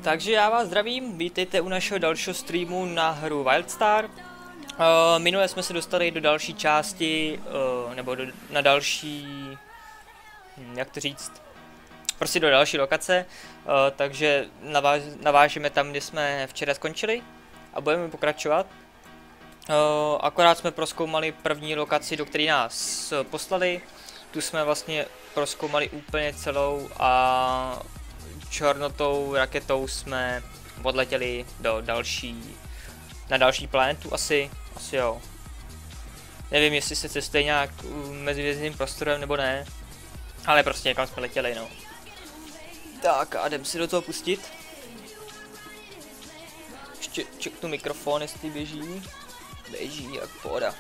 Takže já vás zdravím, vítejte u našeho dalšího streamu na hru Wildstar. Minule jsme se dostali do další části, nebo na další, jak to říct, prostě do další lokace, takže navážeme tam, kde jsme včera skončili a budeme pokračovat. Akorát jsme prozkoumali první lokaci, do které nás poslali. Tu jsme vlastně prozkoumali úplně celou a černotou raketou jsme odletěli do na další planetu asi jo. Nevím, jestli se cestuje nějak mezihvězdným prostorem nebo ne, ale prostě někam jsme letěli, no. Tak a jdem si do toho pustit. Ještě čeknu mikrofon, jestli běží. Běží jak pohoda.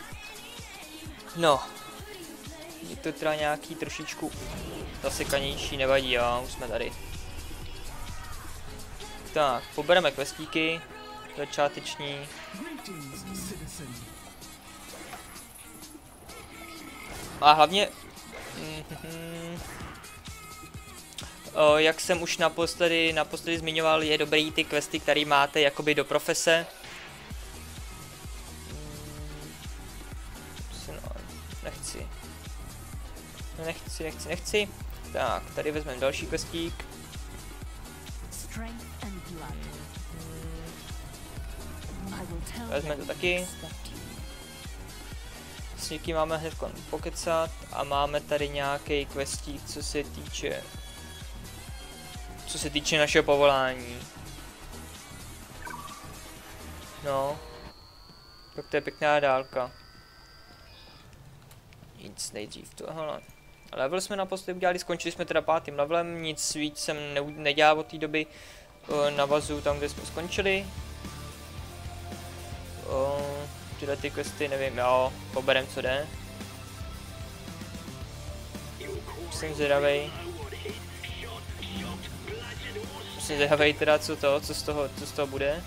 No. Je to teda nějaký trošičku zasekanější, nevadí, jo, už jsme tady. Tak, pobereme questíky začáteční. A hlavně, jak jsem už naposledy zmiňoval, je dobrý ty questy, které máte jakoby do profese. Nechci. Tak, tady vezmeme další questík. Vezmeme to taky. S někým máme hned pokecat a máme tady nějaký questík, co se týče našeho povolání. No. Tak to je pěkná dálka. Nic nejdřív tohle. Level jsme naposledy udělali, skončili jsme teda 5. levelem, nic víc jsem nedělal od té doby. Navazuju tam, kde jsme skončili. Tyhle ty questy, nevím, jo, poberem co jde. Jsem zvědavej. Jsem zvědavej teda co z toho bude.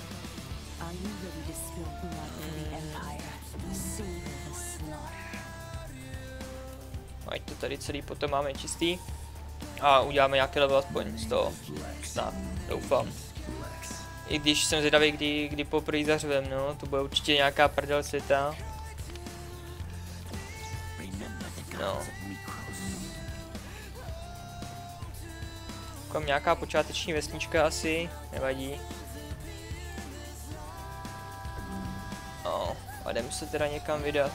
Ať to tady celý potom máme čistý. A uděláme nějaký level aspoň z toho. Snad, doufám. I když jsem zvědavý, kdy poprvé zařvem, no, to bude určitě nějaká prdel světa. No. Koukám nějaká počáteční vesnička asi, nevadí. No, a jdem se teda někam vydat.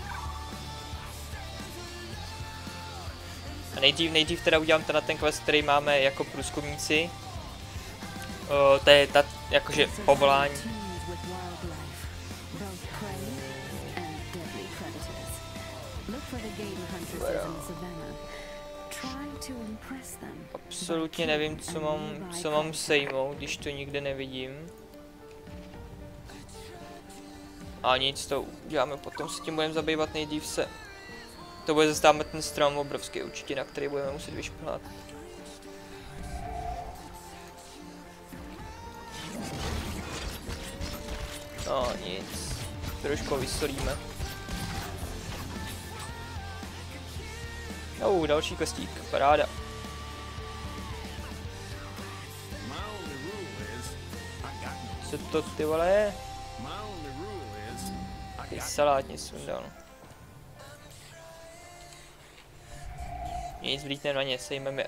A nejdřív teda udělám ten quest, který máme jako průzkumníci. To je ta, jakože povolání. Absolutně nevím, co mám sejmout, když to nikde nevidím. A nic, to uděláme potom, se tím budeme zabývat, nejdřív se. To bude zastávat ten strom obrovský určitě, na který budeme muset vyšplhat. No nic, trošku vysolíme. Další kostík, paráda. Co to ty vole je? Ty salátně sundal. Nic, vlítne na ně, sejmeme.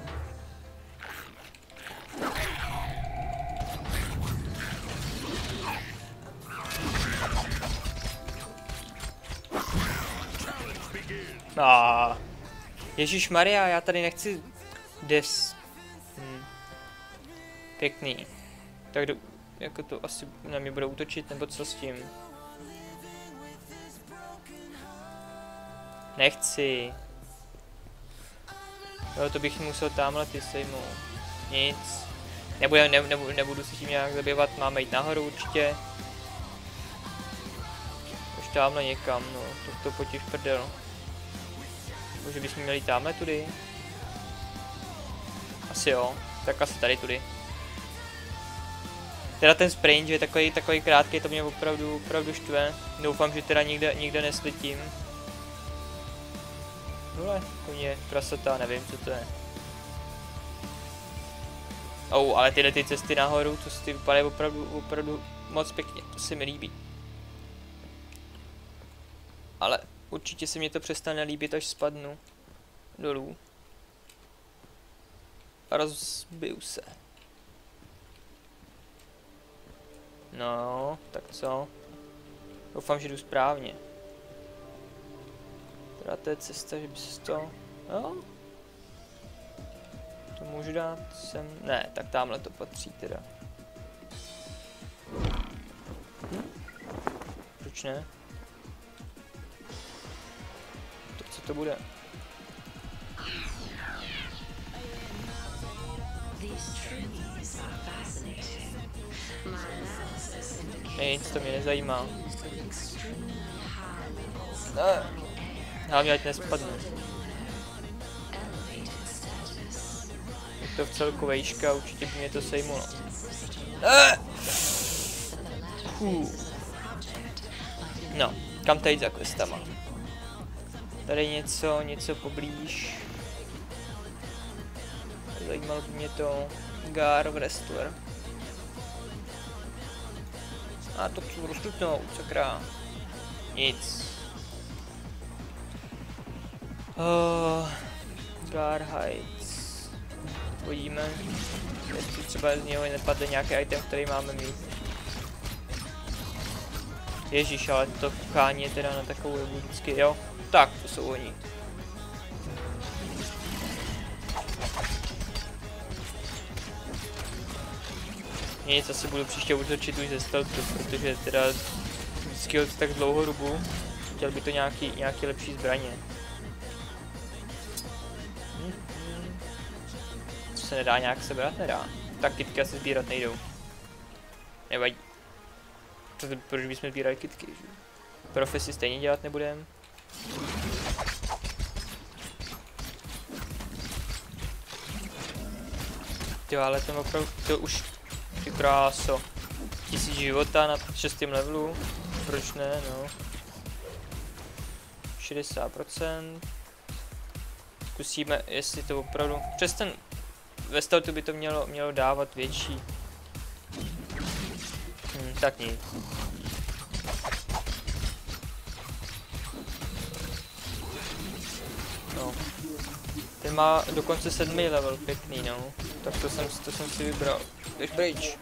Ježišmarja, já tady nechci Pěkný. Tak jako to asi na mě bude útočit, nebo co s tím? Nechci. Jo, to bych musel tamhle ty sejmout. Nic. Nebudu se tím nějak zabývat, máme jít nahoru určitě. Už tamhle někam, no, to potěž prdel. Bože, bychom měli tamhle tudy. Asi jo, tak asi tady tudy. Teda ten sprint, že je takový krátký, to mě opravdu štve. Doufám, že teda nikde nesletím. Vole, koně, prasata, nevím, co to je. Ale tyhle ty cesty nahoru, to si vypadají opravdu moc pěkně, to se mi líbí. Ale určitě se mi to přestane líbit, až spadnu dolů. A rozbiju se. No, tak co? Doufám, že jdu správně. Teda to je cesta, že by se to... No. To můžu dát sem... Ne, tak tamhle to patří teda. Proč ne? Tak co to bude? Nic, to mě nezajímá. Ne. Hlavně ať nespadnu. Je to v celku vejška, určitě by mě to sejmulo. No, kam tady za questama? Tady něco poblíž. Zajímalo by mě to Gar Wrestler. A to chci rozstupnout, sakra. Nic. Gar Heights. Podíme, jestli třeba z něho nepadne nějaký item, který máme mít. Ježíš, ale to kuchání je teda na takovou dobu vždycky, jo? Tak, to jsou oni. Nic, asi budu příště útočit už ze stealthu, protože teda vždycky tak dlouho dobu. Chtěl by to nějaký lepší zbraně. Co se nedá nějak sebrat? Nedá. Tak kytky asi sbírat nejdou. Nevadí. Proč bychom sbírali kytky, že? Profesi stejně dělat nebudem. Ty ale ten opravdu, to už, ty kráso. 1000 života na 6. levelu. Proč ne, no. 60%. Zkusíme, jestli to opravdu, přes ten, ve stealthu by to mělo dávat větší. Tak nic. No. Ten má dokonce 7. level, pěkný, no. Tak to jsem si vybral. Jdeš pryč.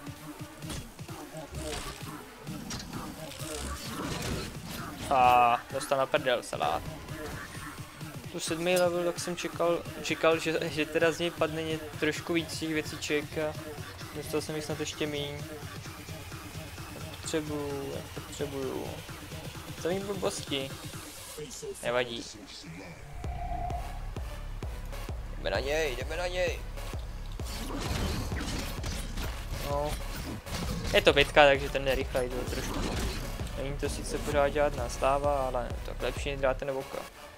A dostal na prdel salát. Tu 7. level, tak jsem čekal, že teda z něj padne trošku víc těch věciček a dostal jsem jich snad ještě míň. Potřebuju. Co mým blbosti? Nevadí. Jdeme na něj. No. Je to 5, takže ten jde rychlej trošku. Není to sice pořád žádná sláva, ale tak lepší než dráte na oka.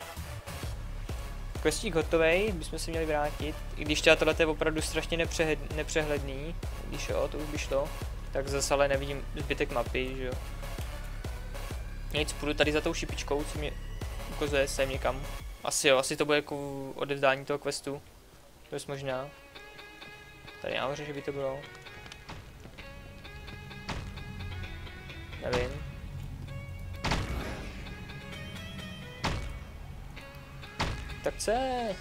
Questík hotovej, bychom se měli vrátit. I když tohle je opravdu strašně nepřehledný, když jo, to už by šlo, tak zase ale nevidím zbytek mapy, že jo. Nic, půjdu tady za tou šipičkou, co mě ukazuje sem někam. Asi jo, asi to bude jako odevzdání toho questu. To je možná. Tady nahoře, že by to bylo. Nevím. Tak co?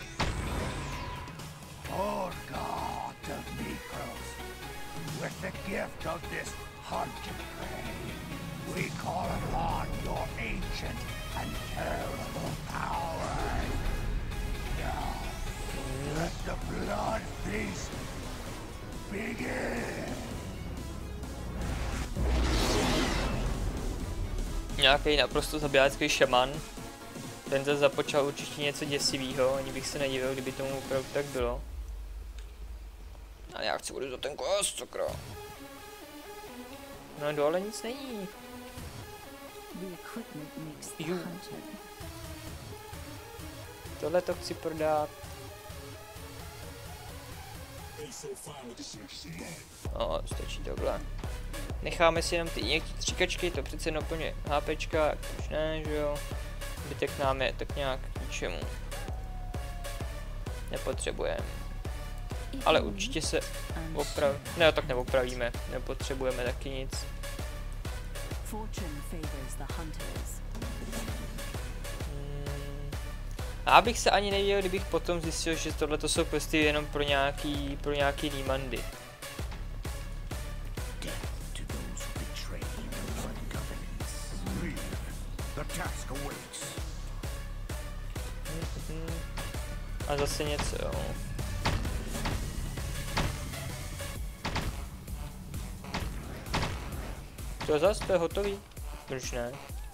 Lord God of Mikros, with the gift of this haunted prey, we call upon your ancient and terrible powers. Now, let the blood feast begin. Nějaký naprosto zabijácký šaman. Ten zase započal určitě něco děsivého, ani bych se nedivil, kdyby tomu opravdu tak bylo. Ale já chci budu za ten quest, sakra. No dole nic není. Tohle to chci prodat. No, stačí tohle. Necháme si jenom ty nějaký stříkačky, to přece jenom plně HPčka, už ne, že jo. Zbytek nám je tak nějak k ničemu. Nepotřebujeme. Ale určitě se opraví. Ne, tak neopravíme, nepotřebujeme taky nic. A abych se ani nevěděl, kdybych potom zjistil, že tohle jsou questy jenom pro nějaký Nimandy. A zase něco, jo. To zase, to je hotový? Proč ne?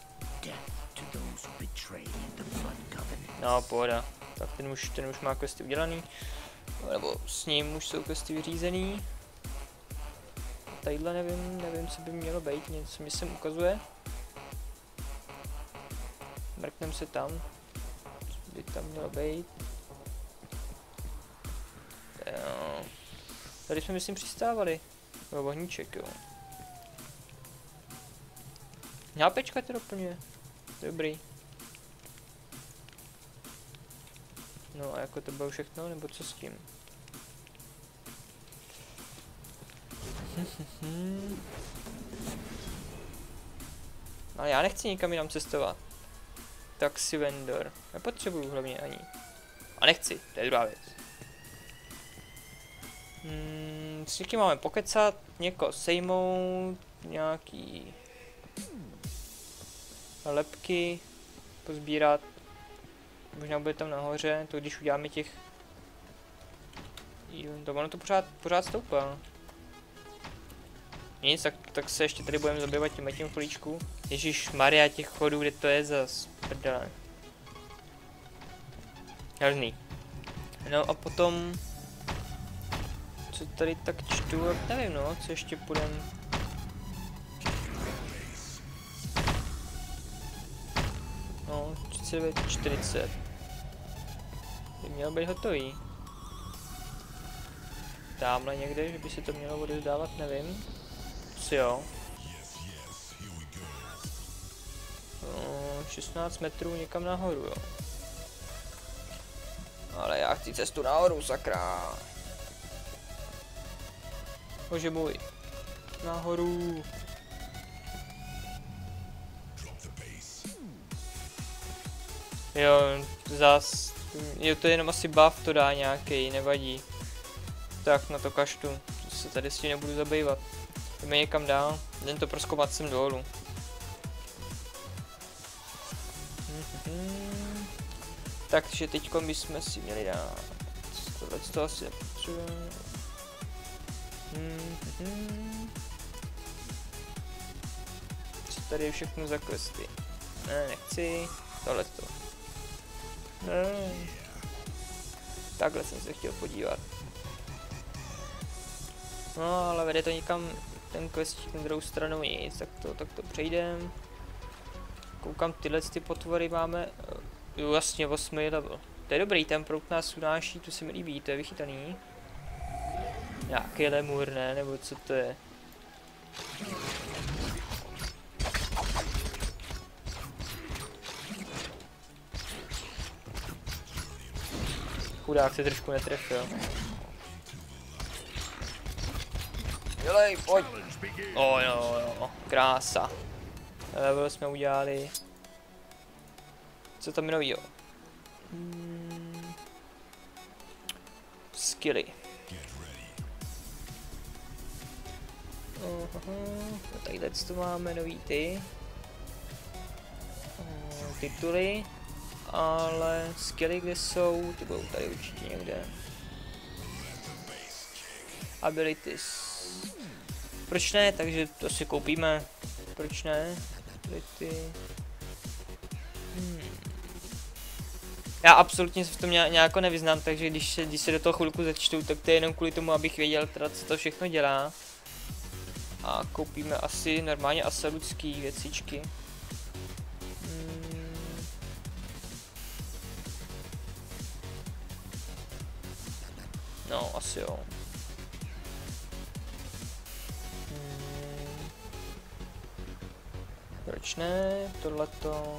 No, pohoda. Tak ten už má questy udělaný. Nebo s ním už jsou questy vyřízený. Tadyhle nevím, co by mělo být, něco mi sem ukazuje. Mrknem se tam. Co by tam mělo být? Jo. Tady jsme myslím přistávali. Jo, ohníček, jo. Nápečka to doplňuje. Dobrý. No a jako to bylo všechno, nebo co s tím? Ale já nechci nikam jinam cestovat. Taxi vendor. Nepotřebuju hlavně ani. A nechci, to je druhá věc. S někým máme pokecat, někoho sejmout, nějaký lepky pozbírat. Možná bude tam nahoře, to když uděláme těch... To ono to pořád stoupá. Nic, tak se ještě tady budeme zabývat tím chvíličku. Ježíš Maria, těch chodů, kde to je zas, prdele. Hrozný. No a potom... Co tady tak čtu, nevím no, co ještě půjdem. No, 40. By mělo být hotový. Tamhle někde, že by se to mělo odevzdávat, nevím. Co jo? 16 metrů někam nahoru, jo. Ale já chci cestu nahoru, sakra. Bože můj. Nahoru. Jo, zas. Jo, to je jenom asi buff, to dá nějaký, nevadí. Tak na to kaštu, se tady s tím nebudu zabývat. Jdeme někam dál, jdem to prozkoumat sem dolů. Takže teďko bychom si měli dát. Tohle to asi nepotřebujeme. Co tady je všechno za questy? Ne, nechci. Tohleto. Ne. Takhle jsem se chtěl podívat. No, ale vede to někam, ten quest na druhou stranu nic, tak to přejdem. Koukám, tyhle ty potvory máme, jo, jasně 8 level. To je dobrý, ten prout nás unáší, to se mi líbí, to je vychytaný. Nějaký lemur, ne, nebo co to je? Chudák se trošku netrefil. Dělej, pojď! Jo, krása. Level jsme udělali. Co tam je novýho? Skilly. Tadyhle to máme nový tituly. Ale skilly kde jsou? Ty budou tady určitě někde. Abilities. Proč ne? Takže to si koupíme. Proč ne? Ability. Já absolutně se v tom nějak nevyznám, takže když se do toho chvilku začtu, tak to je jenom kvůli tomu, abych věděl, teda, co to všechno dělá. A koupíme asi normálně asalucký věcičky. No, asi jo. Proč ne? Tohleto...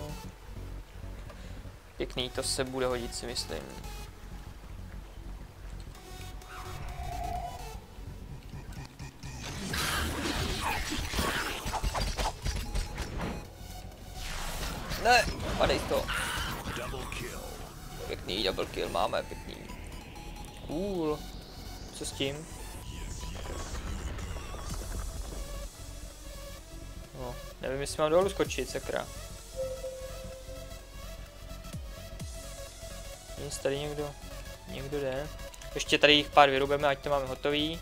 Pěkný, to se bude hodit, si myslím. Ne, padej to. Pěkný double kill máme, pěkný. Cool. Co s tím? No, nevím, jestli mám dolů skočit, sakra. Nic, tady někdo jde. Ještě tady jich pár vyrubeme, ať to máme hotový.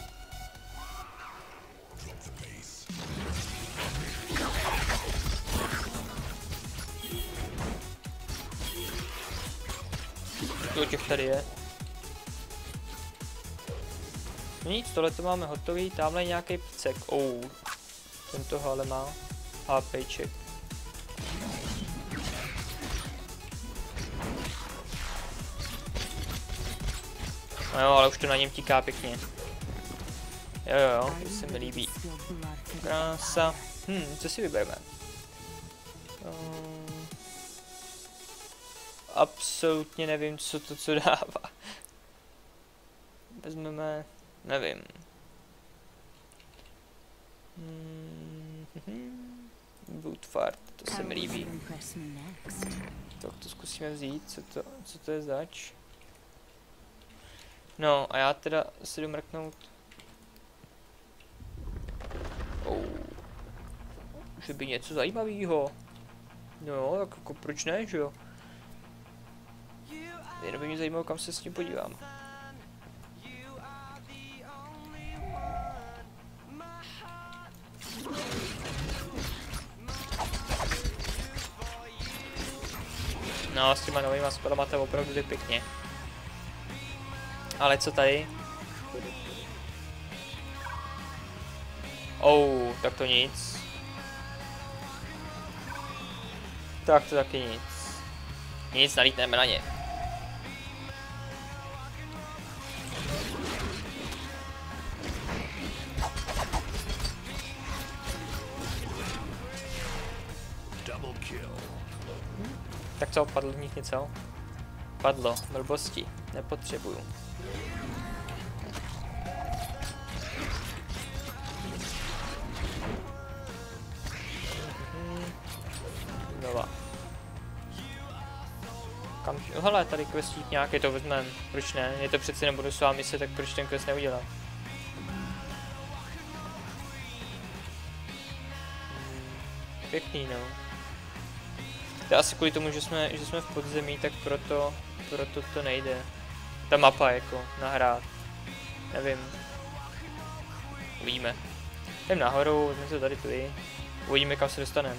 Těch tady je. No nic, tohle to máme hotový, tamhle je nějaký pcek. Ten toho ale má HPček. No jo, ale už to na něm tíká pěkně. Jo, to se mi líbí. Krása. Co si vybereme? Absolutně nevím, co to co dává. Vezmeme, nevím. Woodfart, to se mi líbí. Tak to zkusíme vzít, co to je zač. No a já teda si jdu mrknout. Že by něco zajímavého. No, tak jako proč ne, že jo? Jenom by mě zajímalo, kam se s tím podívám. No, s těma novýma spelama to opravdu jde pěkně. Ale co tady? Tak to nic. Tak to taky nic. Nic, nalítneme na ně. Tak co, padlo v nich něco? Padlo, blbosti, nepotřebuju. Znova. Kam? Hele, tady questík nějaký, to vezmeme. Proč ne? Je to přeci nebonusová mise, tak proč ten quest neudělat? Pěkný, no. To je asi kvůli tomu, že jsme v podzemí, tak proto to nejde. Ta mapa jako nahrát. Nevím. Uvidíme. Jdem nahoru, jdeme se tady tudy. Uvidíme, kam se dostaneme.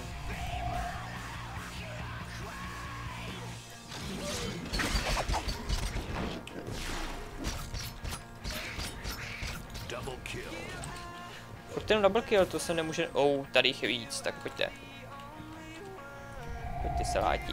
Furt jenom double kill, to se nemůže... tady jich je víc, tak pojďte. Pojďte se láti.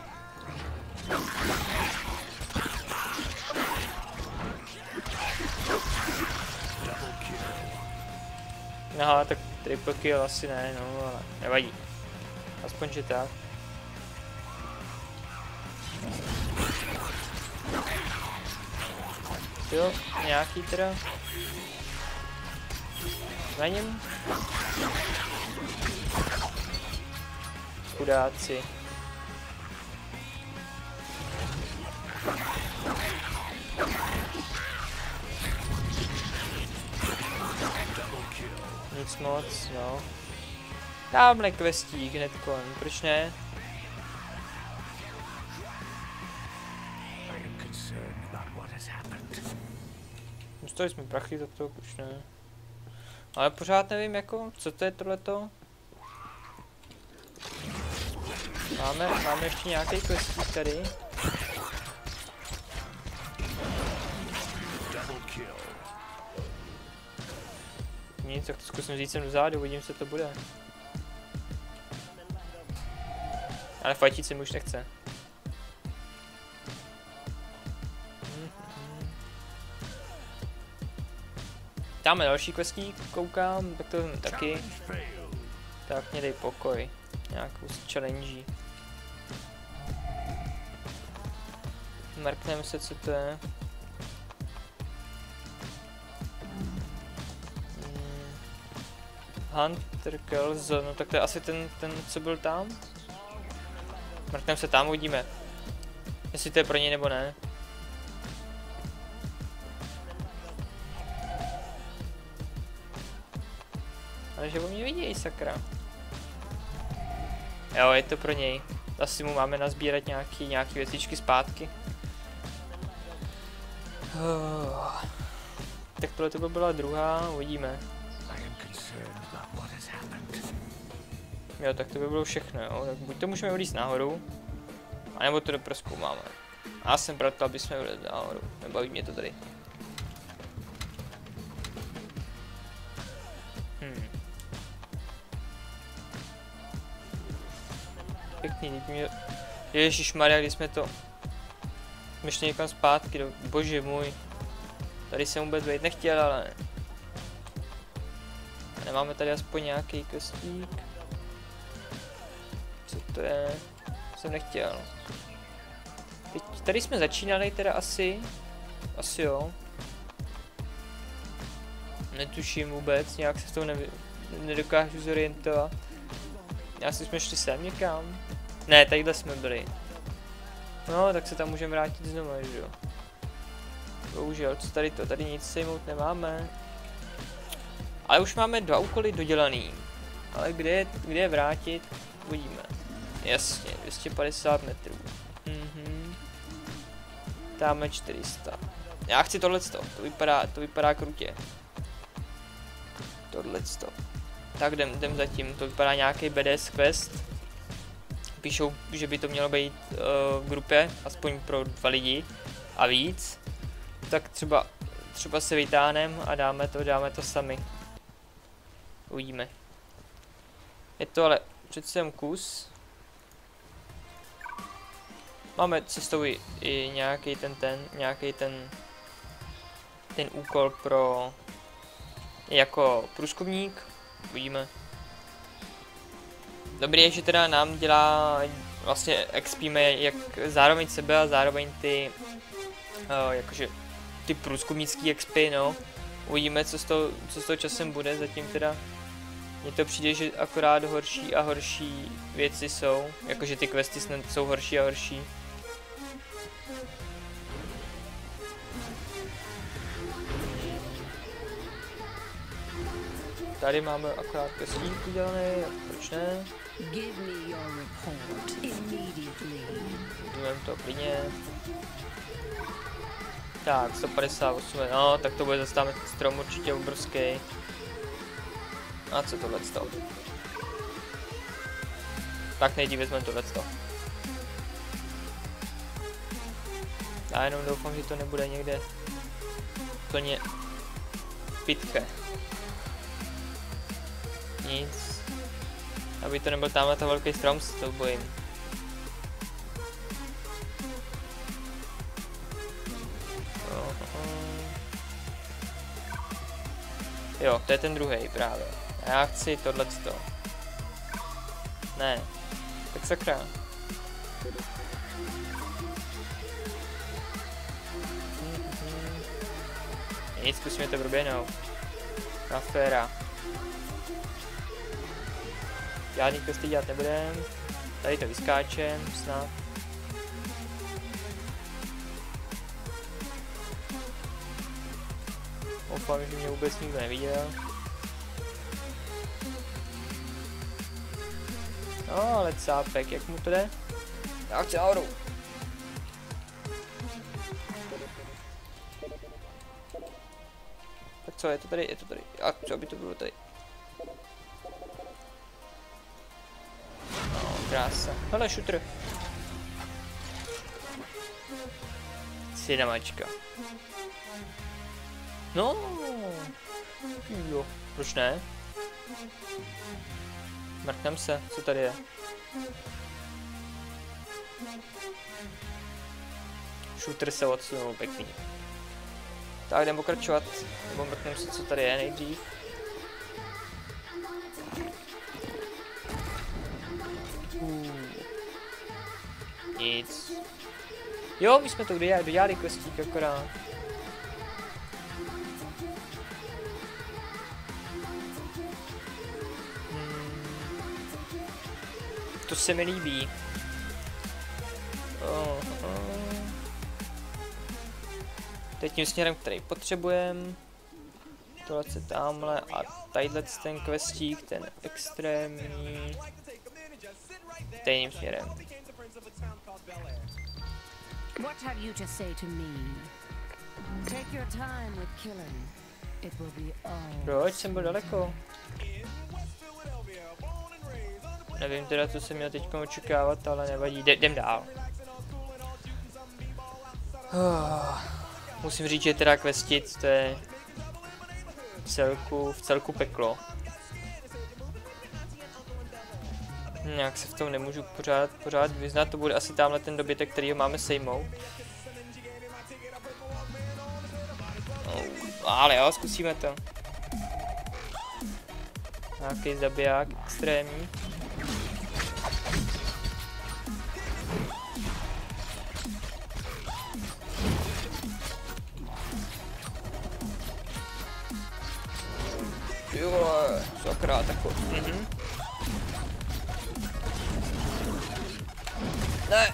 Aha, tak triple kill asi ne, no, ale nevadí. Aspoň, že tak. Jo, nějaký teda. Na něm. Chudáci. Nic moc, no. Tamhle questík hnedko, proč ne? Dostali jsme prachy za to, proč ne? Ale pořád nevím jako, co to je tohleto? Máme ještě nějaký questík tady. Nic, tak to zkusím vzít sem dozadu, uvidím, co to bude. Ale fajtit se mi už nechce. Dáme další questík, koukám, tak to taky. Tak mě dej pokoj. Nějakou challenge. Mrkneme se, co to je. Hunter Kills, no tak to je asi ten co byl tam. Mrkneme se tam, uvidíme. Jestli to je pro něj nebo ne. Ale že o mě vidějí, sakra. Jo, je to pro něj. Asi mu máme nazbírat nějaký věcičky zpátky. Tak tohle to by byla druhá, uvidíme. Jo, tak to by bylo všechno, jo. Tak buď to můžeme odjíst nahoru, anebo to doprozkoumáme. A já jsem proto, aby jsme odjeli nahoru. Nebaví mě to tady. Pěkný, ježišmarja, když jsme to... Jsme šli někam zpátky, bože můj. Tady jsem vůbec být nechtěl, ale... A nemáme tady aspoň nějaký kostík. Co to je? Jsem nechtěl. Teď, tady jsme začínali teda asi. Asi jo. Netuším vůbec, nějak se s tou nedokážu zorientovat. Asi jsme šli sem někam. Ne, tadyhle jsme byli. No, tak se tam můžeme vrátit znovu, že jo. Bohužel, co tady to? Tady nic sejmout nemáme. Ale už máme 2 úkoly dodělaný. Ale kde je vrátit? Uvidíme. Jasně, 250 metrů. Dáme 400. Já chci tohleto, to vypadá krutě. Tohleto. Tak jdem zatím, to vypadá nějaký BDS quest. Píšou, že by to mělo být v grupě, aspoň pro 2 lidi a víc. Tak třeba se vytáhneme a dáme to sami. Uvidíme. Je to ale přece jen kus. Máme cestou i nějaký ten úkol pro jako průzkumník. Uvidíme. Dobrý je, že teda nám dělá, vlastně expíme jak zároveň sebe a zároveň ty, jakože ty průzkumnický expy, no. Uvidíme, co s toho časem bude, zatím teda mně to přijde, že akorát horší a horší věci jsou, jakože ty questy snad jsou horší a horší. Tady máme akorát questík udělaný, proč ne? Jdeme to klidně. Tak, 158, no, tak to bude zase tam strom určitě obrovský. A co tohleto? Tak nejdřív vezmeme tohleto. Já jenom doufám, že to nebude někde plně pitké. Nic. Aby to nebyl tamhle ten velký strom, se to bojím. Jo, to je ten druhý právě. A já chci tohleto. Ne. Tak sakra. Nic, zkusíme to proběhnout. Aféra. Žádný questy dělat nebudem. Tady to vyskáčem, snad. Doufám, že mě vůbec nikdo neviděl. No, ale cápek, jak mu to jde? Já chci nahoru. Tak co, je to tady? A co by to bylo tady? No, krása. Hele, šutr. Cinemačka. No, jo, proč ne? Mrknem se, co tady je. Shooter se odsunul, pěkný. Tak jdem pokračovat, nebo mrknem se, co tady je nejdřív. Nic. Jo, my jsme to dodělali kostík akorát. To se mi líbí. Teď tím směrem, který potřebujeme. Tohle se tamhle a tadyhle ten questík, ten extrémní. Stejným směrem. What have you to say to me? Take your time with killing. It will be all. Proč jsem byl daleko? Nevím teda, co jsem měl teď očekávat, ale nevadí. Jdem dál. Musím říct, že teda questit, to je v celku peklo. Nějak se v tom nemůžu pořád vyznat, to bude asi tamhle ten dobytek, který ho máme sejmout. Ale jo, zkusíme to. Nějaký zabiják extrémní. Jo, sakra, takový. Ne.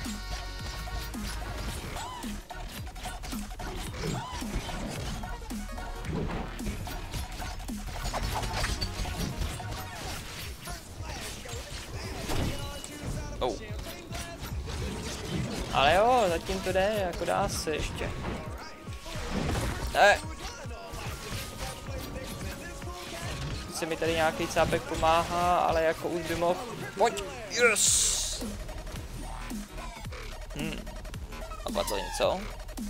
Ale jo, zatím to jde, jako dá se ještě. Ne. Se mi tady nějaký cápek pomáhá, ale jako už by mohl. Pojď! Yes! A padlo něco?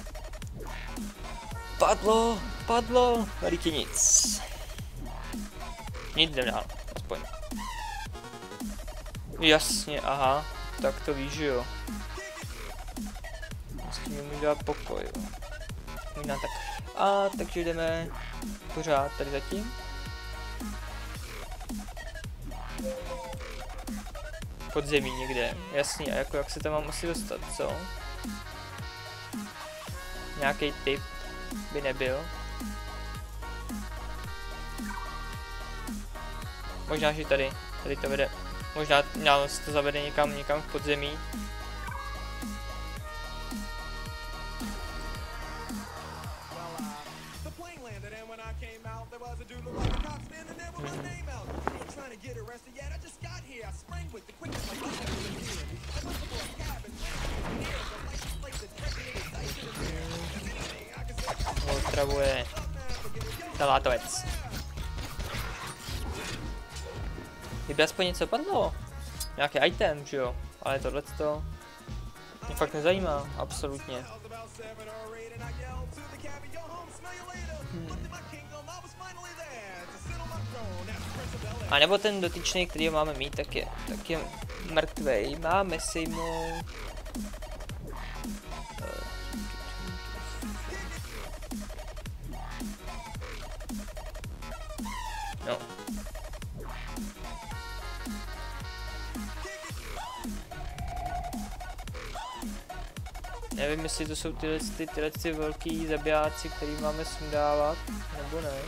Padlo! Veliký nic. Nic jdem dál, aspoň. Jasně, aha, tak to víš, že jo. S tím můžu dát pokoj, jo. Možná tak. A takže jdeme pořád tady zatím. Podzemí někde, jasně, a jako jak se tam mám asi dostat, co? Nějaký tip by nebyl. Možná, že tady to vede, možná se to zavede někam v podzemí. Otravuje salátovec. Kdyby aspoň něco padlo. Nějaký item, že jo? Ale tohleto mě fakt nezajímá, absolutně. A nebo ten dotyčný, který ho máme mít, tak je mrtvej. Máme sejmout. No. Nevím, jestli to jsou tyhle velký zabijáci, který máme sundávat, nebo ne.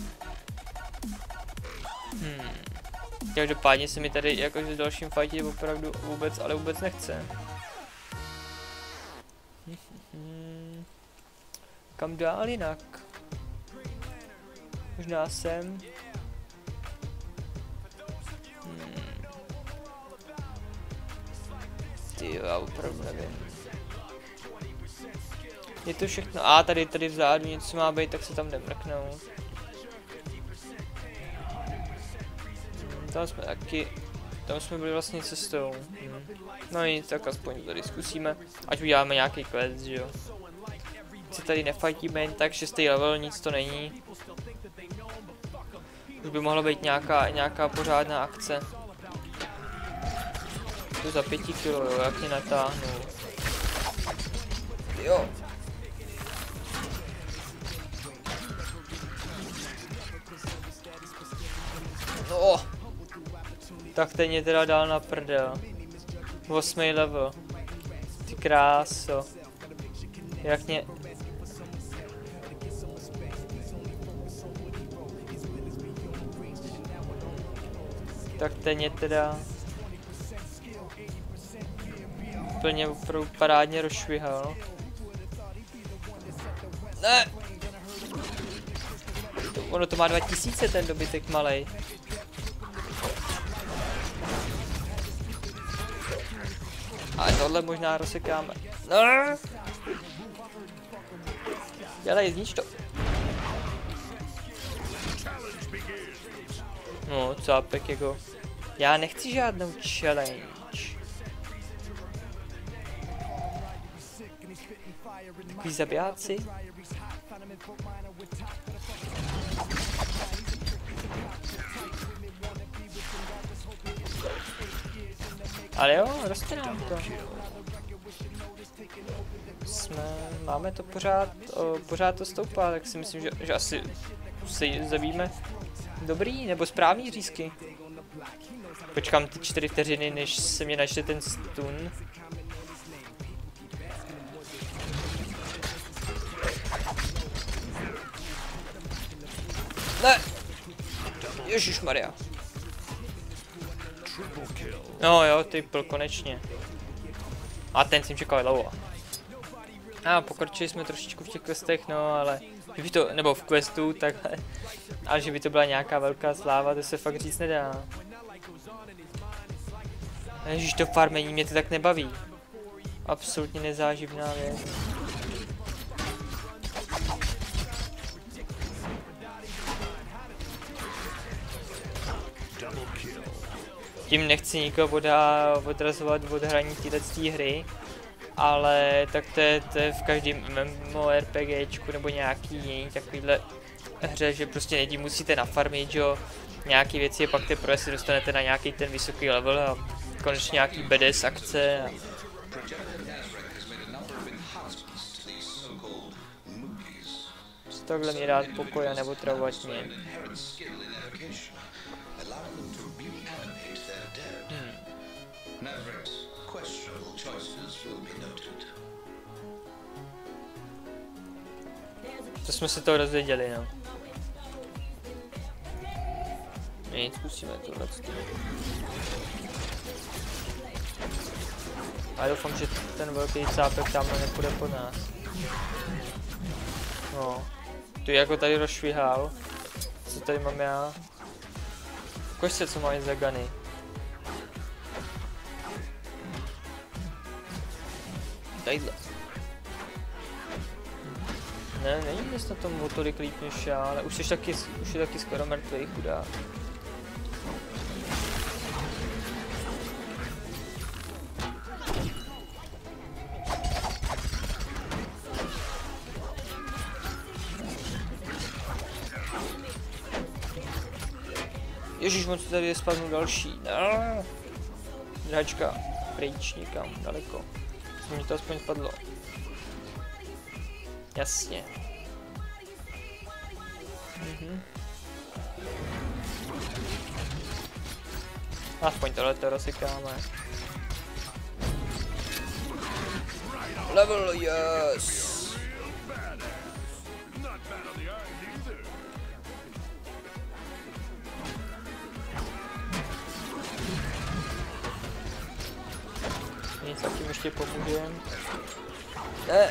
Každopádně se mi tady jakože v dalším fightě opravdu vůbec nechce. Kam dál jinak? Možná sem. Ty já opravdu nevím. Je to všechno. A tady vzadu něco má být, tak se tam nemrknout. Tam jsme taky. Tam jsme byli vlastně cestou. No nic, tak aspoň tady zkusíme. Ať uděláme nějaký quest, že jo. Se tady nefajtíme jen tak, 6. level, nic to není. Už by mohla být nějaká pořádná akce. To za 5 kilo, jo, jak mě natáhnu. Jo. No. Tak ten mě teda dal na prdel. 8. level. Ty kráso. Jak mě... Tak ten je teda... Úplně opravdu parádně rozšvihal. Ne! Ono to má 2000 ten dobytek malej. Ale tohle možná rozsekáme. No! Dělej, znič to. No, cápek jako. Já nechci žádnou challenge. Takový zabijáci. Ale jo, roste nám to. Máme to pořád to stoupá, tak si myslím, že asi se zabijeme dobrý nebo správný řízky. Počkám ty 4 vteřiny, než se mě načte ten stun. Ne! Ježišmarja. No jo, ty byl konečně. A ten jsem čekal dlouho. A pokročili jsme trošičku v těch questech, no ale kdyby to, nebo v questu, takhle. Ale že by to byla nějaká velká sláva, to se fakt říct nedá. Ježiš, to farmení mě to tak nebaví. Absolutně nezáživná věc. Tím nechci nikoho odrazovat od hraní této hry, ale tak to je v každém MMORPGčku nebo nějaký jiný takovýhle hře, že prostě nejdřív musíte nafarmit, že jo, nějaký věci a pak teprve si dostanete na nějaký ten vysoký level a konečně nějaký BDS akce. A... Takhle mi dát pokoj a nebo travovat mě. To jsme se to rozvěděli, no. Nic, zkusíme tohle. A doufám, že ten velký cápek tamhle nepůjde pod nás. No. Tu jako tady rozšvihal. Co tady mám já? Ukaž se, co mají za gany. Tadyhle. Ne, není dnes na tom o tolik líp než já, ale už je taky skoro mrtvý, chudák. Ježíš, moc tady je spadnul další. No. Dráčka, pryč někam, daleko. Mě to aspoň spadlo. Jasně. Aspoň tohle to rozsykáme. Level, yes! Nic, tak tím ještě pomůžem. Ne!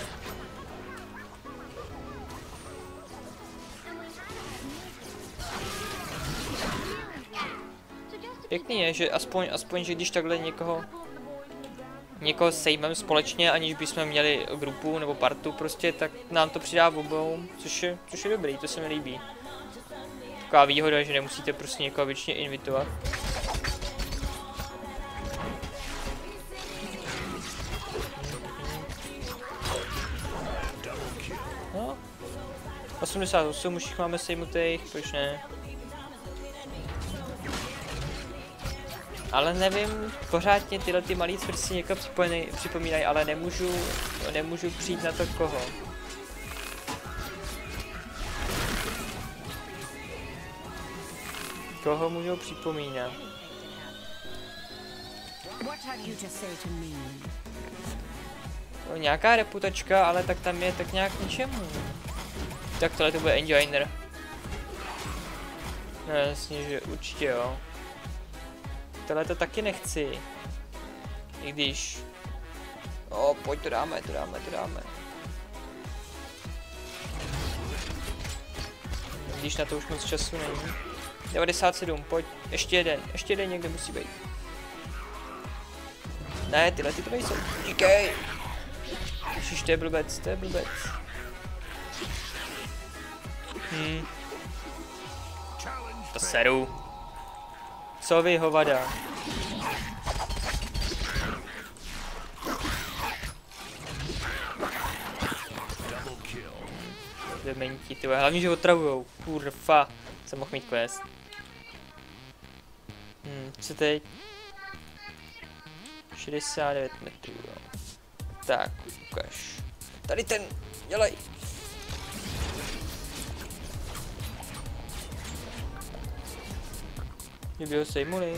Pěkný je, že aspoň, že když takhle někoho sejmeme společně, aniž bychom měli grupu nebo partu prostě, tak nám to přidá obou, což je dobrý, to se mi líbí. Taková výhoda, že nemusíte prostě někoho většině invitovat. No, 88 už jich máme sejmutých, proč ne? Ale nevím, pořád mě tyhle ty malý tvrdci někdo připomínají, ale nemůžu přijít na to koho. Koho můžou připomínat? No, nějaká reputačka, ale tak tam je tak nějak ničemu. Tak tohle to bude Enjoiner. No jasně, že určitě jo. Tohle to taky nechci. I když... O, pojď, to dáme. když na to už moc času není. 97, pojď, ještě jeden někde musí být. Ne, tyhle ty to nejsou, díkej! Ježiš, to je blbec. To seru. Co vy, hovada? Dementi, tyhle, hlavně, že otravujou. Kurva, jsem mohl mít quest. Co teď? 69 metrů, jo. Tak, ukaž. Tady ten, dělej. Kdyby ho sejmuli.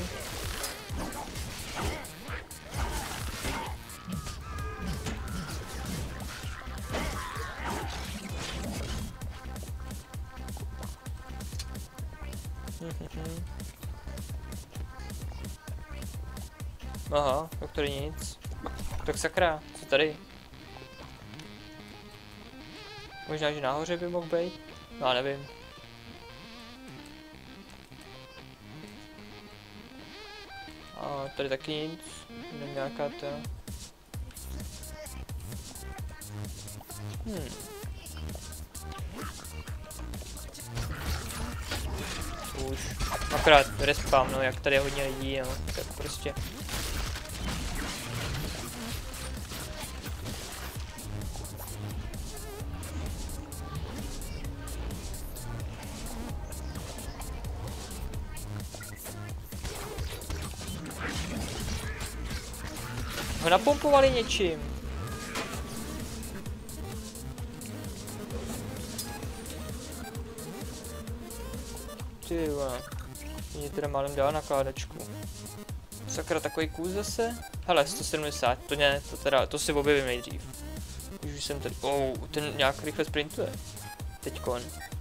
Aha, tak tady nic. Tak sakra, co tady? Možná, že nahoře by mohl být? No, nevím. A tady taky nic. Jenom nějaká ta... Už. Akorát respawn, no, jak tady je hodně lidí, no, tak prostě. Ho napumpovali něčím. Ty vole. Mě teda málem dál nakládačku. Sakra, takový kus zase? Hele, 170, to ne, to teda, to si objevím nejdřív. Už jsem tady, ten nějak rychle sprintuje. Teďkon.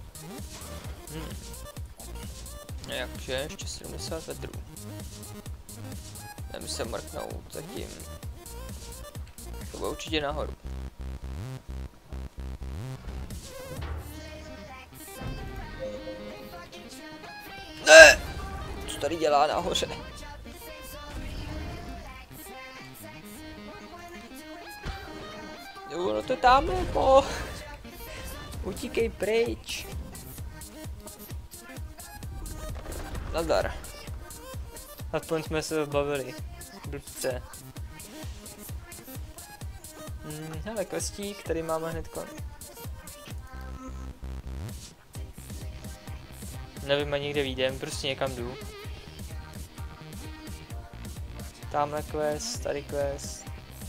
Jakže, ještě 70 metrů. Jdeme se mrknout zatím. To bude určitě nahoru. Ne! Co tady dělá nahoře? Jo, no to tam nebo? Utíkej pryč. Nadar. Aspoň jsme se bavili. Blbce. Hele, kostík, který máme hnedko. Nevím ani kde výjdem, prostě někam jdu. Tamhle quest, tady quest.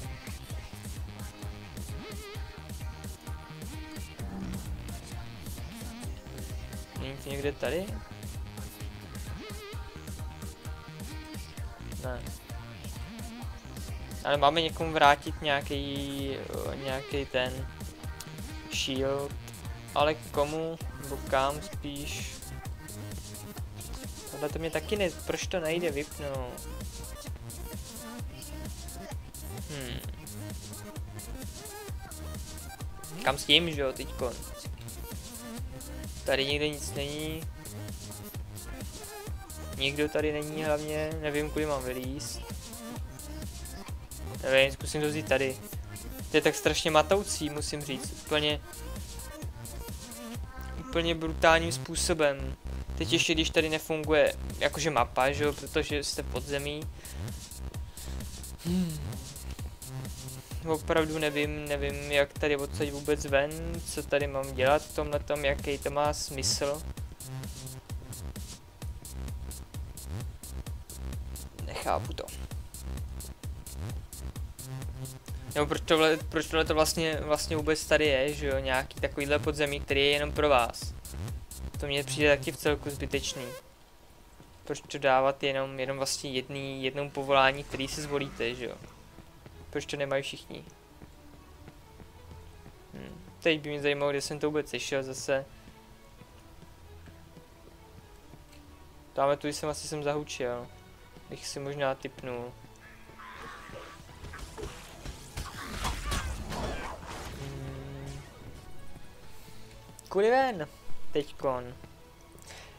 Není to někde tady? Ne. Ale máme někomu vrátit nějaký ten shield, ale komu, nebo kam spíš. Tohle to mě taky ne, proč to nejde vypnout? Kam s tím, že jo, teďko? Tady nikde nic není. Nikdo tady není hlavně, nevím kudy mám vylízt. Nevím, zkusím to vzít tady. To je tak strašně matoucí, musím říct, úplně brutálním způsobem. Teď ještě když tady nefunguje jakože mapa, že jo, protože jste pod zemí. Opravdu nevím jak tady odsaď vůbec ven, co tady mám dělat v tomhletom, jaký to má smysl. Nechápu to. Nebo proč tohle to vlastně vůbec tady je, že jo, nějaký takovýhle podzemí, který je jenom pro vás. To mně přijde taky v celku zbytečný. Proč to dávat jenom vlastně jednou povolání, který si zvolíte, že jo? Proč to nemají všichni? Teď by mě zajímalo, kde jsem to vůbec sešel zase. Dáme tu jsem asi zahučil. Bych si možná tipnul. Kudy ven? Teďkon.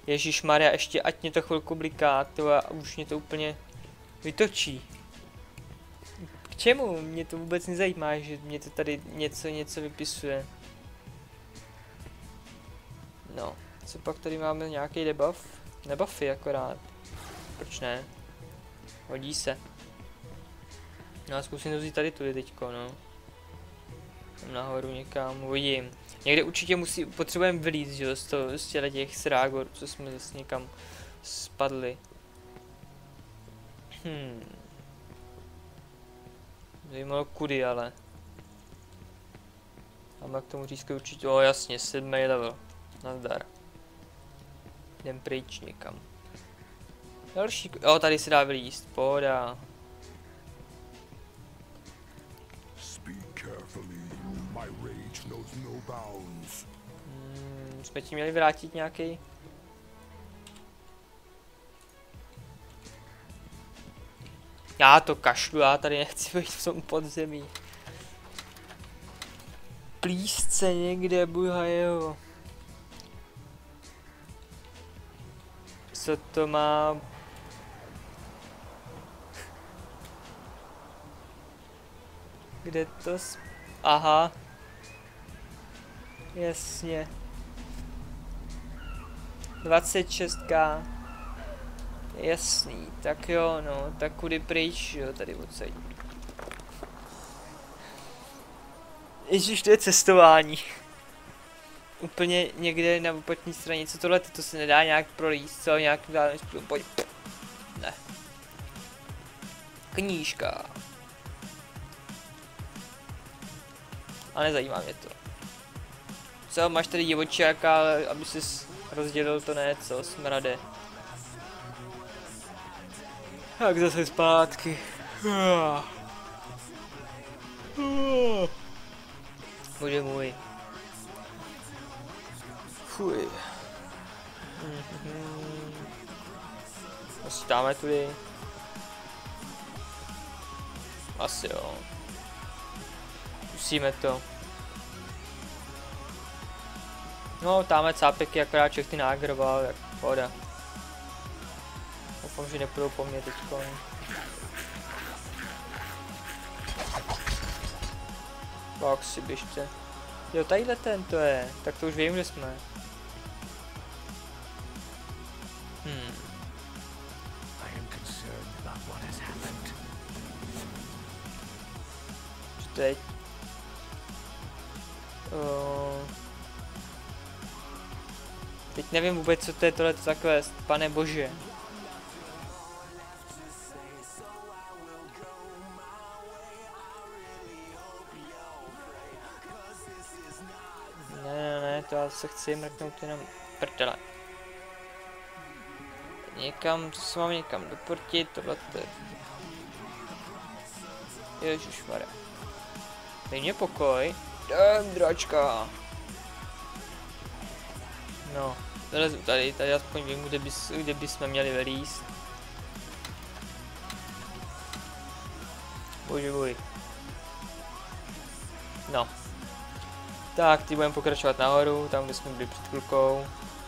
Ježišmarja, ještě ať mě to chvilku bliká, to a už mě to úplně vytočí. K čemu? Mě to vůbec nezajímá, že mě to tady něco vypisuje. No, co pak tady máme nějaký debuff? Nebuffy akorát. Proč ne? Hodí se. No a zkusím to vzít tady tudy teďko, no. Tam nahoru někam, uvidím. Někde určitě potřebujeme vylít, že jo, z těch srágor, co jsme zase někam spadli. Zajímalo kudy, ale. Máme k tomu řízku určitě, jasně, 7. level. Nazdar. Jdem pryč někam. Další, tady se dá vylíst, pohoda. Jsme ti měli vrátit nějaký? Já to kašlu, já tady nechci být v tom podzemí. Plísce někde, buhajeho. Co to má? Kde to aha. Jasně. 26k. Jasný, tak jo, no, tak kudy pryč, jo, tady odsaď. Ježiš, to je cestování. Úplně někde na opačné straně, co tohle, to se nedá nějak prolíst, co, nějak dálný způsob, pojď. Ne. Knížka. A nezajímá mě to. Co, máš tady divočáka, aby ses rozdělil to ne, co, smrade. Tak zase zpátky. Bože můj. Fuj. Asi dáme tudy. Asi jo. Musíme to. No, tamhle cápěky akorát všechny nágroval, tak pohoda. Doufám, že nepůjdou po mně teďko. Tak si běžte. Jo, tadyhle ten to je, tak to už vím, kde jsme. Co teď? Teď nevím vůbec, co to je tohle takové, pane bože. Ne, to já se chci mrknout jenom prdele. Někam, to se mám někam doportit, tohle to je... Ježišmarja. Dej mě pokoj. Jdem, dračka. No, vylezu tady aspoň vím, kde bychom měli vylízt. Bože můj. No. Tak, teď budeme pokračovat nahoru, tam, kde jsme byli před chvilkou.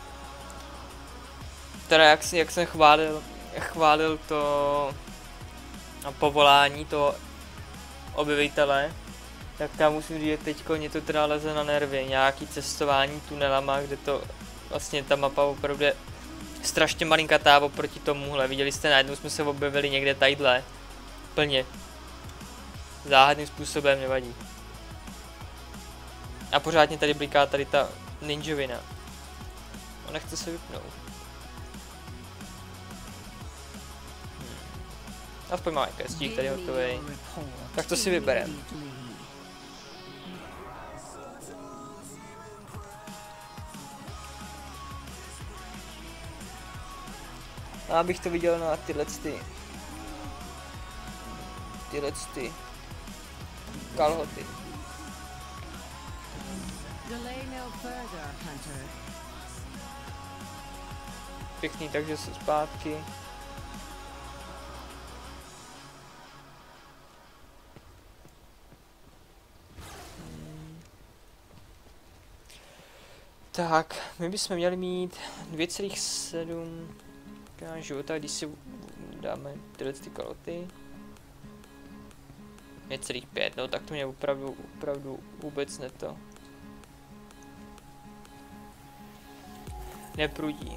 Teda jak jsem chválil to povolání toho objevitele, tak tam musím říct, že teďko mě to teda leze na nervy, nějaký cestování tunelama, kde to vlastně ta mapa opravdu je strašně malinkatá oproti tomuhle. Viděli jste, najednou jsme se objevili někde tadyhle, plně záhadným způsobem, nevadí. A pořádně tady bliká tady ta ninjovina. A nechce se vypnout. Aspoň máme kestík tady hotový. Tak to si vybereme. A abych to viděl na tyhle kalhoty. Pěkný, takže se zpátky. Tak, my bychom měli mít 2,7 života, když si dáme tyhle ty kaloty. 2,5, no tak to mě opravdu vůbec neprudí.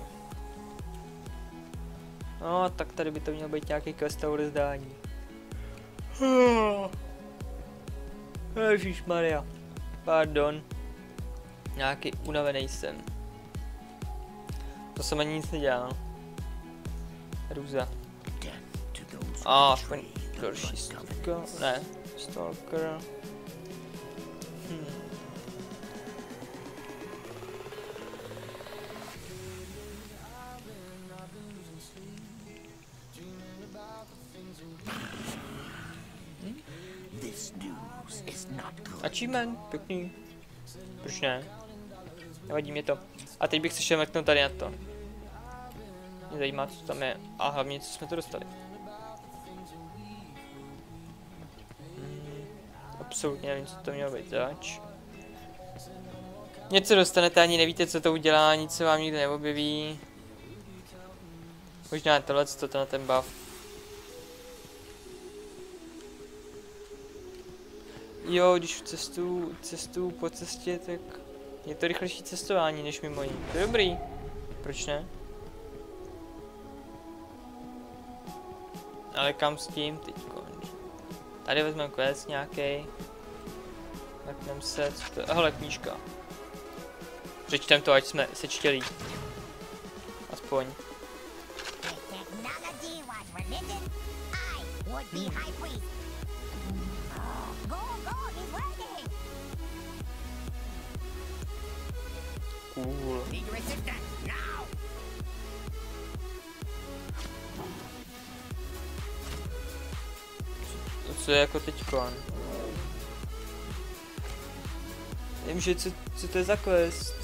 No, tak tady by to mělo být nějaký quest o rozdání. Ježišmarja. Pardon. Nějaký unavený jsem. To jsem ani nic nedělal. Růza. Aspoň další stalker. Ne, stalker. Achievement, pěkný. Proč ne? Nevadí mě to. A teď bych se šel mrknout tady na to. Mě zajímá, co tam je. A hlavně, co jsme to dostali. Absolutně nevím, co to mělo být zač. Něco dostanete, ani nevíte, co to udělá, nic se vám nikdy neobjeví. Možná tohle, co to na ten buff. Jo, když cestu po cestě, tak je to rychlejší cestování než mimo ní. To je dobrý. Proč ne? Ale kam s tím teďko? Tady vezmeme quest nějaký. Mrknem se, co to je? Hele, knížka. Přečtem to, ať jsme sečtělí. Aspoň. Cool. Co je jako teďkon? Vím, že co to je za quest?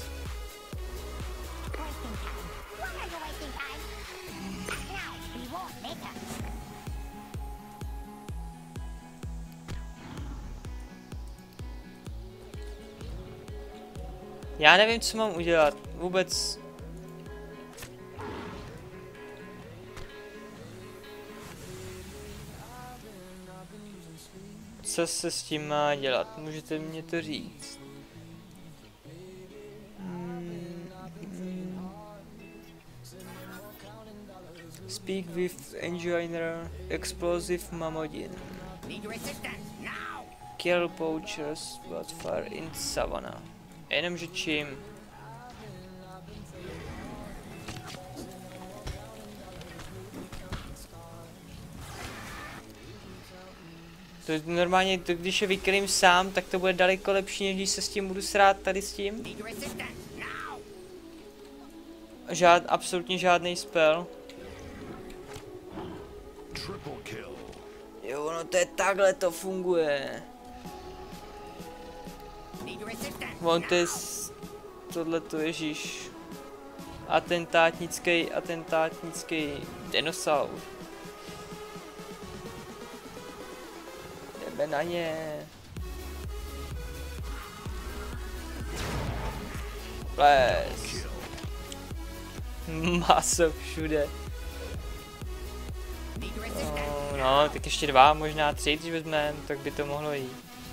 Já nevím, co mám udělat. Vůbec. Co se s tím má dělat? Můžete mě to říct? Speak with engineer explosive Mamodin. Kill poachers but far in savannah. Jenomže čím? To je normálně, když je vykrým sám, tak to bude daleko lepší, než když se s tím budu srát tady s tím. Absolutně žádný spell. Jo, ono to je takhle to funguje. On to je tohleto, ježíš. Atentátnický dinosaur. Jdeme na ně. Les. Maso všude. No, tak ještě 2, možná 3, když vezmeme, tak by to mohlo jít.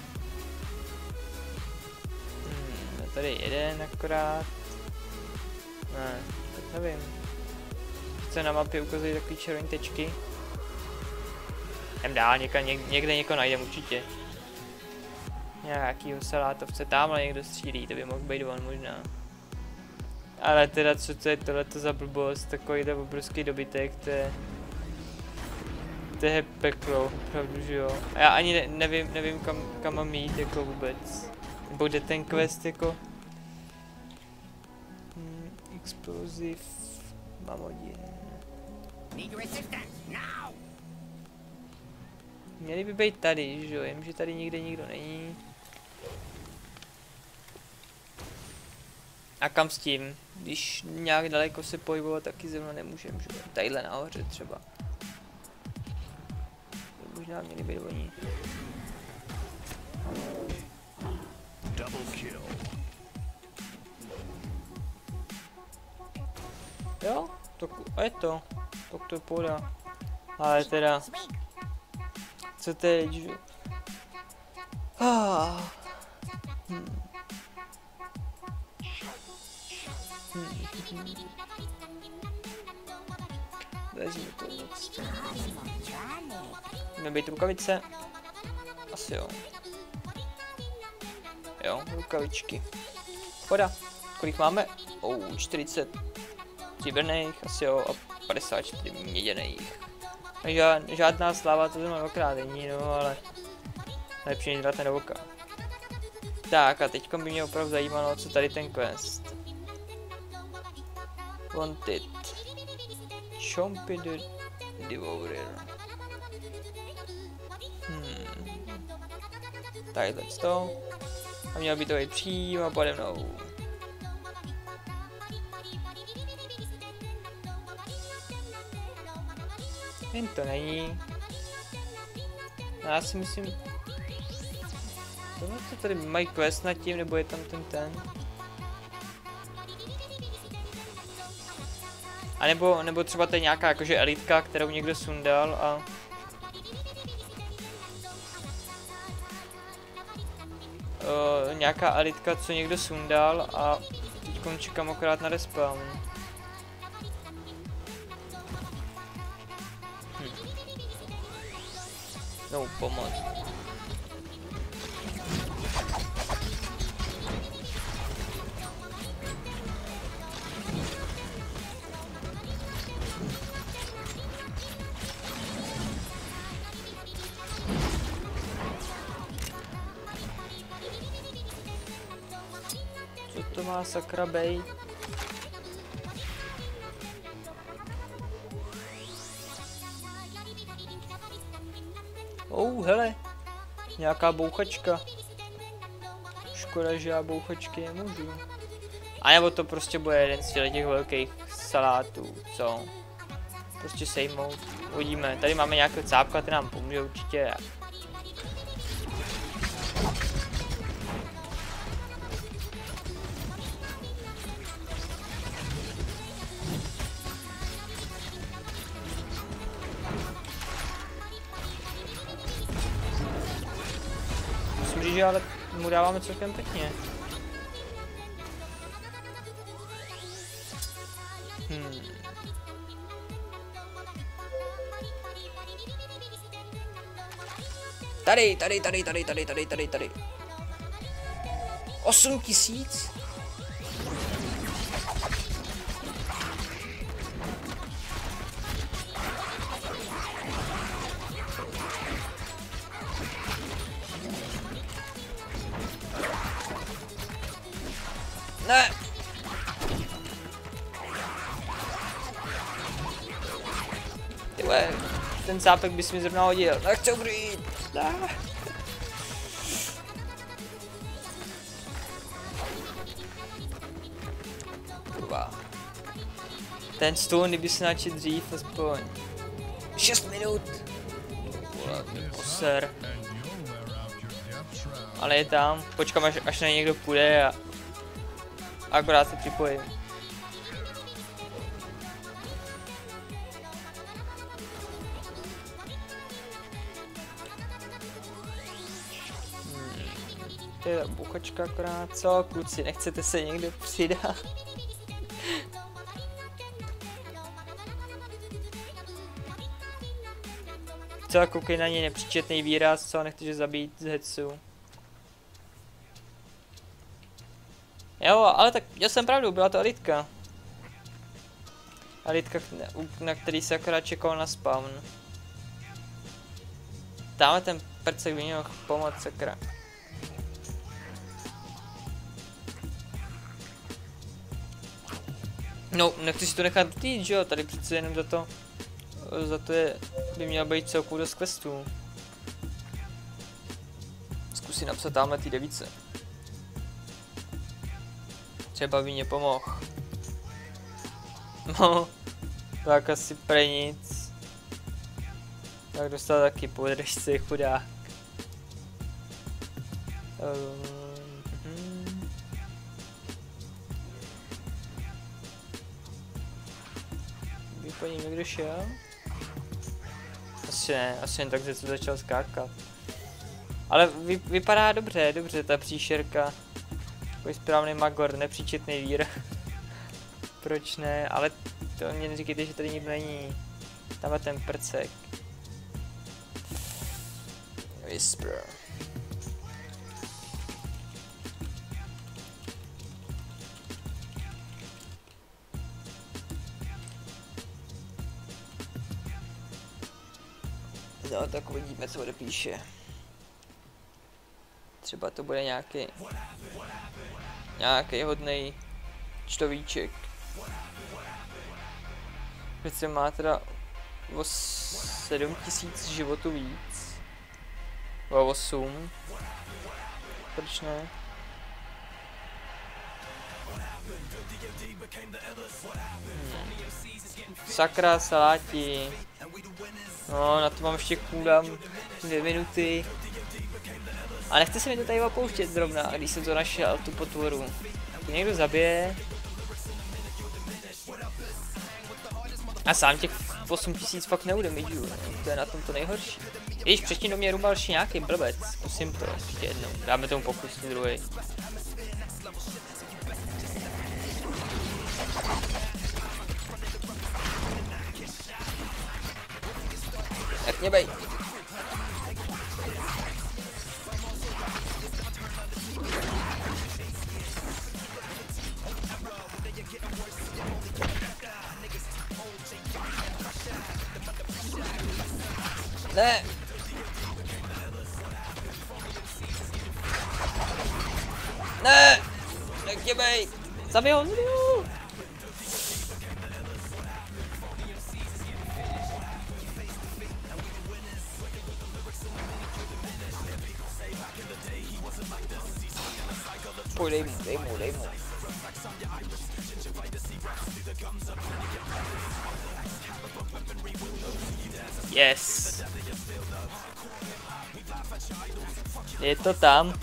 Tady jeden akorát. Ne, tak nevím. Chce na mapě ukazovat takový červený tečky. Jdem dál, někde někoho najdem určitě. Nějakýho salátovce, tamhle někdo střílí, to by mohl být on možná. Ale teda co to je tohleto za blbost, takovýhle obrovský dobytek, to je peklo, opravdu, že jo. A já ani nevím kam mám jít jako vůbec. Bude ten quest jako... Explosive Mamodin. Měli by být tady, že jo, jim, že tady nikde nikdo není. A kam s tím? Když nějak daleko se pohybovat, taky zrovna nemůžem, že jo. Tadyhle nahoře třeba. Možná měli být oni. Jo, a je to. Tak to je pohoda. Ale teda... Co teď? Vezmu to moc. Měl být rukavice? Asi jo. Jo, rukavičky. Pohoda. Kolik máme? 40 stříbrných, asi jo, a 54 měděných. Žádná sláva, to znamená dvakrát není, no, ale lepší než dát do oka. Tak a teďka by mě opravdu zajímalo, co tady ten quest. Wanted. Chompy the Devourer. Tadyhle to. A měl by to být přímo pode mnou. Jen to není. Já si myslím... Tohle to tady mají quest nad tím, nebo je tam ten? A nebo třeba to je nějaká jakože elitka, kterou někdo sundal a... nějaká elitka, co někdo sundal a teďkom čekám akorát na respawn. No, pomoc. Co to má sakra bejt? Hele, nějaká bouchačka. Škoda, že já bouchačky nemůžu. A nebo to prostě bude jeden z těch velkých salátů, co? Prostě sejmout. Uvidíme, tady máme nějakého cápka, který nám pomůže určitě. Že ale mu dáváme celkem pěkně. Tady. 8000? Ne! Tyhle, ten zápek bys mi zrovna hodil. Nechci umřít! Ne! Kurva. Ten stůl, kdyby se načít dřív aspoň. 6 minut! Poser. Ale je tam. Počkám, až na někdo půjde a akorát se připojím. To je buchačka akorát, co kluci, nechcete se někdo přidat? Co, koukej na něj, nepříčetný výraz, co, nechceš zabít z headsu. Jo, ale tak měl jsem pravdu, byla to elitka. Elitka, na který se akorát čekal na spawn. Tamhle ten prcek by měl pomoct, sakra. No, nechci si to nechat týt, že jo, tady přece jenom za to by měl být celkou dost questů. Zkusím napsat tamhle ty devíce. Třeba by mě pomohl. No, tak asi pre nic. Tak dostal taky podržce, chudák. po ní někdo šel? Asi ne, asi jen tak se začal skákat. Ale vypadá dobře ta příšerka. Takový správný magor, nepříčetný vír. Proč ne, ale to mě neříkejte, že tady nikdo není. Tam je ten prcek. Whisper. No tak uvidíme, co odepíše. Třeba to bude nějaký hodnej čtovíček. Přece má teda o 7000 životů víc. O 8. Proč ne? Sakra, saláti. No, na to mám ještě cooldown 2 minuty. A nechce se mi to tady opouštět zrovna, když jsem to našel, tu potvoru. To někdo zabije. A sám těch 8000 fakt neudemidžuju, to je na tom to nejhorší. Když předtím do mě rubal ještě nějaký blbec, zkusím to ještě jednou, dáme tomu pokus druhý. Tak mě bej. Ne. Ne. Tak mě bej. Zabij ho, zabij ho. Pojď, dej mu. Yes. Je to tam.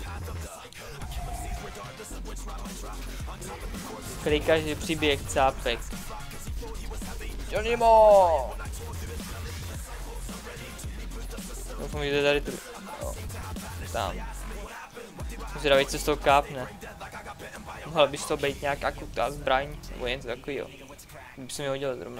Klikáš, že přiběh cápek. Johnnymo! Doufám, že tady tu. No. Tam. Zvědavej, co z toho kápne. Mohla bys to být nějaká krutá zbraň, nebo něco takového. Kdyby se mi hodil zrovna.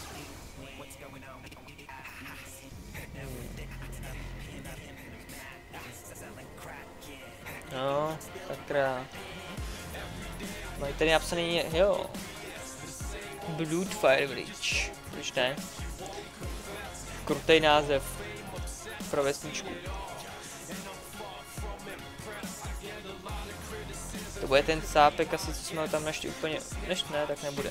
No, sakra. Mají tady napsaný, jo. Bloodfire Village. Proč ne? Krutej název pro vesničku. To bude ten cápek asi, co jsme ho tam našli úplně, než ne, tak nebude.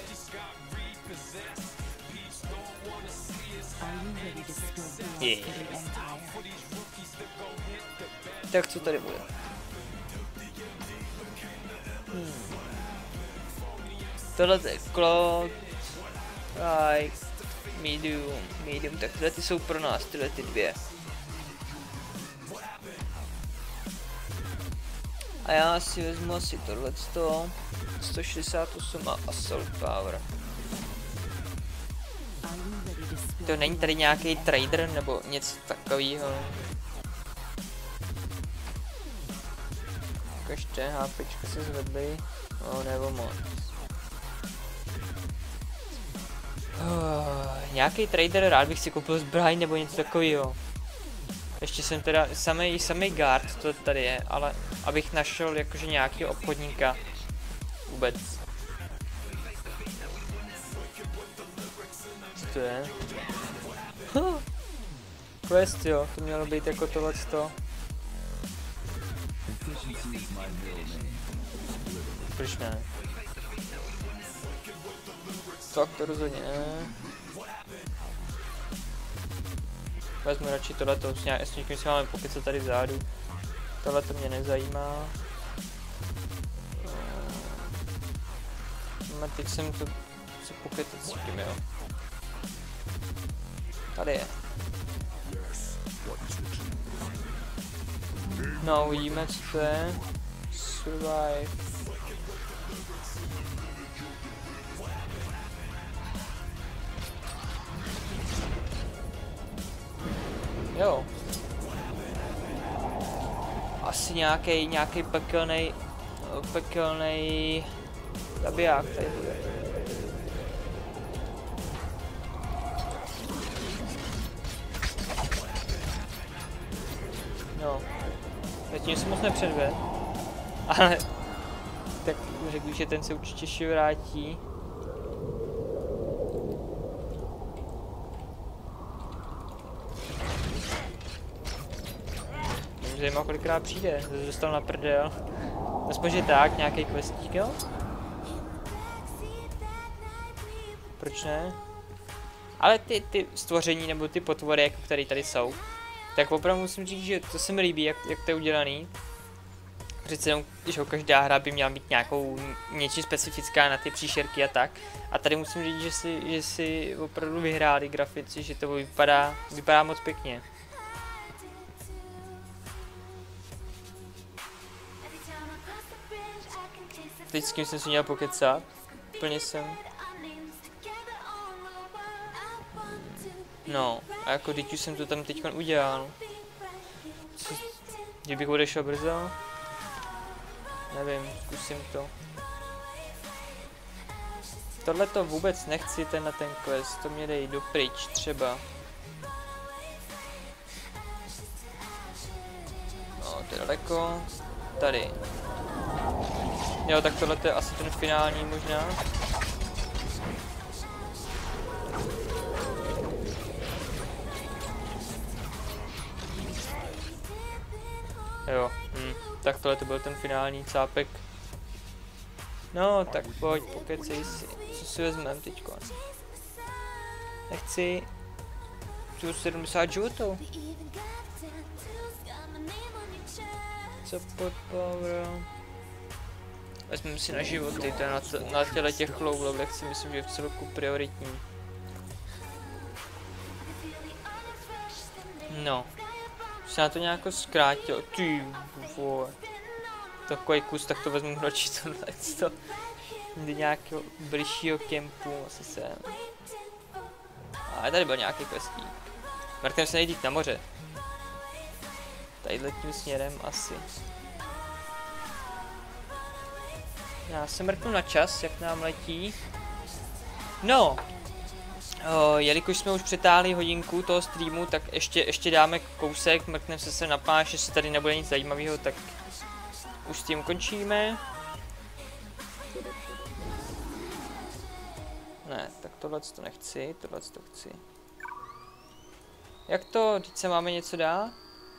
Yeah. Tak co tady bude? Tohle je Cloud, Light, Medium, tak tyhle ty jsou pro nás, tyhle ty dvě. A já si vezmu asi tohleto, 168 a Assault Power. To není tady nějaký trader nebo něco takového. Ještě HPčka se zvedly, no nebo moc. Nějaký trader, rád bych si koupil zbraň nebo něco takového. Ještě jsem teda, samý guard to tady je, ale abych našel jakože nějakého obchodníka. Vůbec. Co to je? Quest jo, to mělo být jako tohleto. Proč ne? Tak to rozhodně ne. Vezmu radši tohleto, s někým si máme pokecat tady vzadu. Tohle to mě nezajímá. No, teď jsem to si pokecat s tím, jo. Tady je. No, uvidíme, co to je. Survive. Jo. Asi nějaký pekelnej zabiják tady bude. No. Zatím jsem moc nepředvedl. Ale tak řekl, že ten se určitě ještě vrátí. Mě zajímá, kolikrát přijde, zase dostal na prdel. Aspoň, že tak, nějaký questík, jo? Proč ne? Ale ty stvoření nebo ty potvory, jako které tady jsou, tak opravdu musím říct, že to se mi líbí, jak to je udělaný. Přece jenom, že každá hra by měla mít nějakou něčí specifická na ty příšerky a tak. A tady musím říct, že si opravdu vyhráli grafici, že to vypadá moc pěkně. Teď s kým jsem si měl pokecat. Úplně jsem... No, a jako teď už jsem to tam teďkon udělal. Kdybych odešel brzo? Nevím, zkusím to. Tohle to vůbec nechci, ten quest, to mě dej dopryč třeba. No, to je daleko. Tady. Jo, tak tohle je asi ten finální možná. Jo, tak tohle to byl ten finální cápek. No, tak pojď, pokecej si. Co si vezmeme teďko? Nechci... Tu 70 životů. Support power. Vezmeme si na životy, to je na těle těch low levelech si myslím, že je v celku prioritní. No. Se na to nějak zkrátil, ty vole. Takový kus, tak to vezmu radši tohle, do nějakého bližšího kempu, asi sem. Ale tady byl nějaký questík. Mrkneme se nejdít na moře. Tadyhle tím směrem asi. Já se mrknu na čas, jak nám letí. No. Jelikož jsme už přetáhli hodinku toho streamu, tak ještě dáme kousek, mrkneme se sem na pláž, jestli tady nebude nic zajímavého, tak už s tím končíme. Ne, tak tohle to nechci, tohle to chci. Jak to, teď se máme něco dát?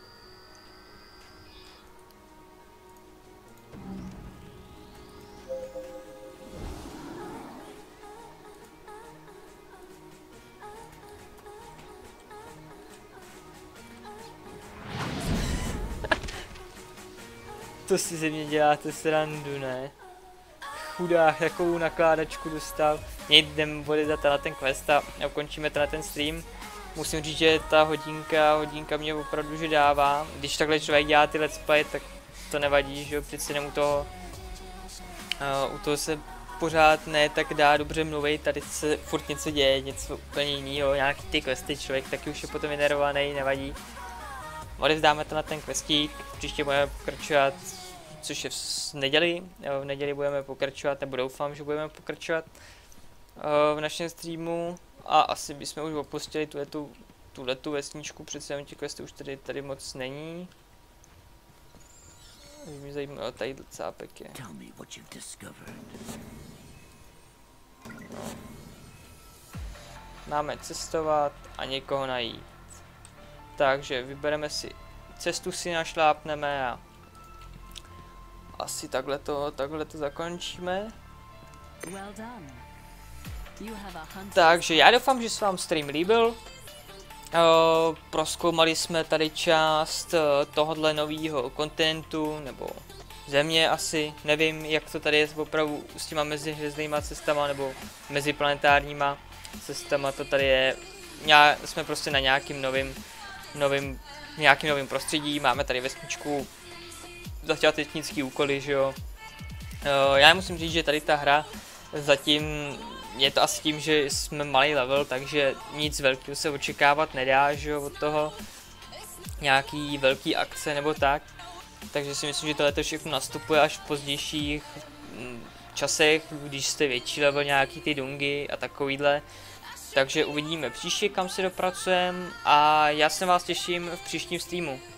To si ze mě děláte srandu, ne? Chudák, jakou nakládačku dostal. Jdeme odezdat na ten quest a ukončíme ten stream. Musím říct, že ta hodinka mě opravdu že dává. Když takhle člověk dělá ty let's play, tak to nevadí, že jo, přeci jenom u toho se pořád ne tak dá dobře mluvit, tady se furt něco děje, něco úplně jiného, nějaký ty questy, člověk taky už je potom generovaný, nevadí. Odevzdáme to na ten questík, příště budeme pokračovat, což je v neděli budeme pokračovat, nebo doufám, že budeme pokračovat v našem streamu a asi bychom už opustili tuhletu vesničku, přece jenom těch questů už tady moc není. Mě zajímá, tady cápek je. No. Máme cestovat a někoho najít. Takže vybereme si cestu, si našlápneme a asi takhle to zakončíme. Takže já doufám, že se vám stream líbil. Prozkoumali jsme tady část tohohle nového kontentu, nebo země asi, nevím jak to tady je opravdu s těma mezihvězdnýma cestama nebo meziplanetárníma cestama, to tady je, jsme prostě na nějakým novým prostředí, máme tady vesničku, začátečnický úkoly, že jo. Já musím říct, že tady ta hra zatím je to asi tím, že jsme malý level, takže nic velkého se očekávat nedá, že jo, od toho. nějaký velký akce nebo tak. Takže si myslím, že tohle všechno nastupuje až v pozdějších časech, když jste větší level, nějaký ty dungy a takovýhle. Takže uvidíme příště, kam se dopracujeme a já se vás těším v příštím streamu.